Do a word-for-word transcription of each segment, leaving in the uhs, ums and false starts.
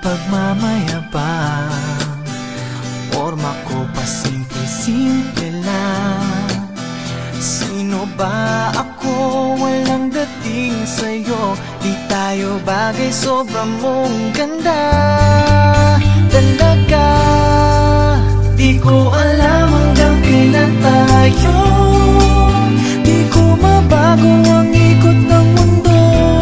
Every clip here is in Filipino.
pagmamayabang. Forma ko pa simple-simple lang. Sino ba ako? Walang dating sa'yo. Di tayo bagay, sobra mong ganda talaga. Di ko alam hanggang kailan tayo. Di ko mabago ang ikot ng mundo,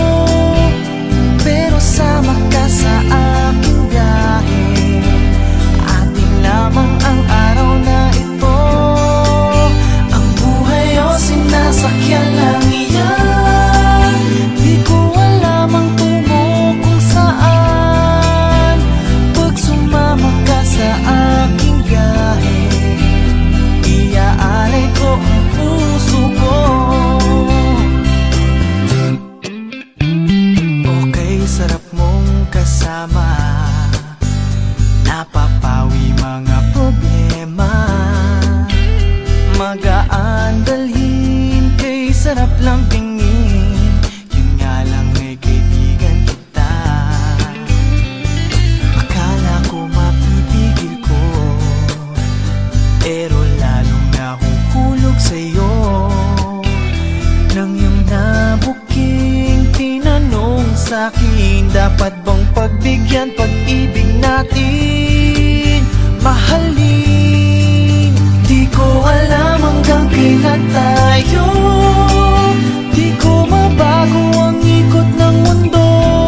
pero sama ka sa aking biyahe. Atin lamang ang araw na ito. Ang buhay o sinasakyan lang iyan. Di ko alam ang tungo kung saan. Pag sumama ka sa aking biyahe, iaalay ko ang puso ko. Okay, sarap mong kasama. Napapawi mga problema. Magaan dalhin, kay sarap lang tingin. Yun nga lang ay kaibigan kita. Akala ko mapipigil ko, pero lalong nahuhulog sa'yo. Nang yung nabuking tinanong sa'kin, dapat bang pagbigyan pag-ibig natin? Mahalin, di ko alam hanggang kailan tayo. Di ko mabago ang ikot ng mundo,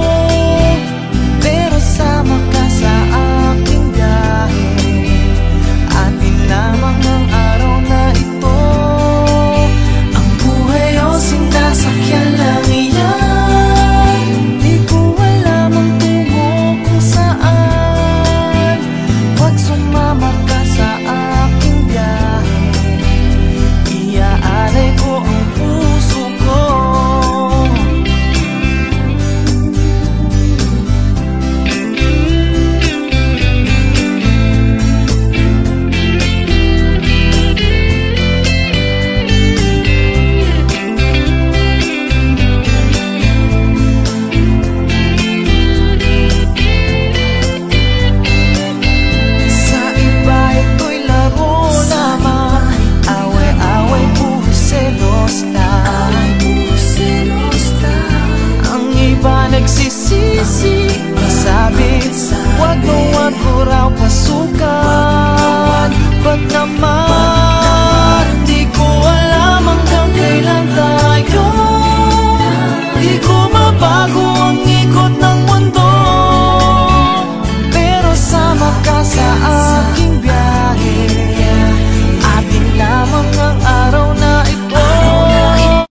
pero sama ka sa aking biyahe. Atin lamang ang araw na ito. Ang buhay o sinasakyan lang iyan. Di ko alam ang tungo kung saan. Pag sumama ka sa aking biyahe, iaalay ko ang puso ko. Sa iba ito'y laro lamang. Away-away, puro selos lang. Ang iba nagsisisi, sabi, wag mo wag ko raw pasukan. Ba't naman? Di ko alam hanggang kailan tayo. Di ko mabago ang ikot ng mundo, pero sama ka sa